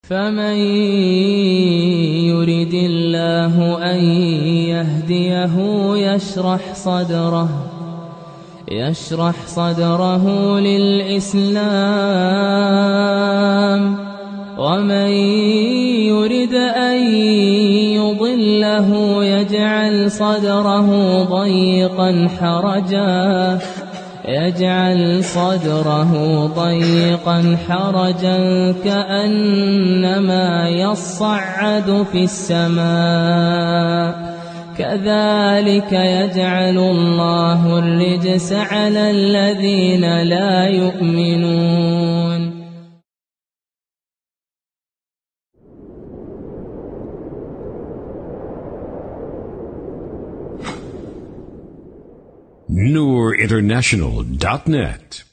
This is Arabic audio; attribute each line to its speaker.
Speaker 1: فمن يرد الله أن يهديه يشرح صدره للإسلام، ومن يرد أن يضله يجعل صدره ضيقا حرجا كأنما يصعد في السماء، كذلك يجعل الله الرجس على الذين لا يؤمنون.
Speaker 2: NoorInternational.net